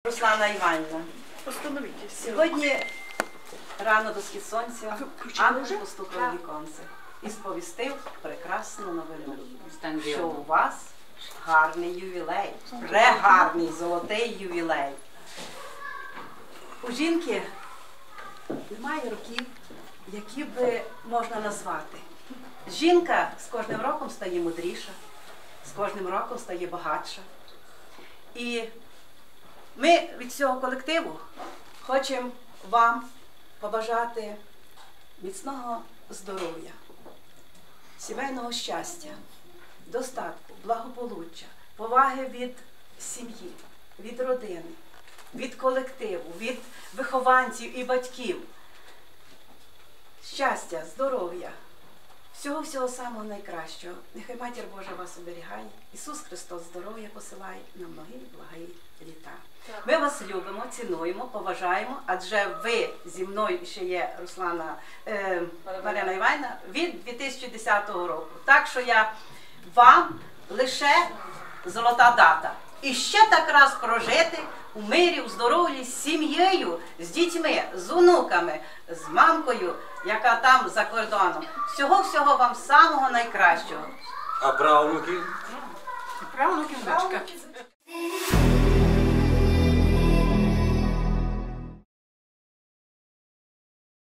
Руслана Іванівна, сьогодні рано до схід сонця ангел постукав у віконце і сповістив прекрасну новину, що у вас гарний ювілей, прегарний золотий ювілей. У жінки немає років, які би можна назвати. Жінка з кожним роком стає мудріша, з кожним роком стає багатша. І ми від цього колективу хочемо вам побажати міцного здоров'я, сімейного щастя, достатку, благополуччя, поваги від сім'ї, від родини, від колективу, від вихованців і батьків. Щастя, здоров'я, всього-всього самого найкращого. Нехай Матір Божа вас оберігає. Ісус Христос здоров'я посилає на многі благі літа. Ми вас любимо, цінуємо, поважаємо, адже ви зі мною ще є Руслана Мар'яна Іванівна від 2010 року. Так що я вам лише золота дата. І ще так раз прожити у мирі, у здоров'ї, з сім'єю, з дітьми, з онуками, з мамкою, яка там за кордоном. Всього-всього вам самого найкращого. А правнуки? Правнуки, внучка.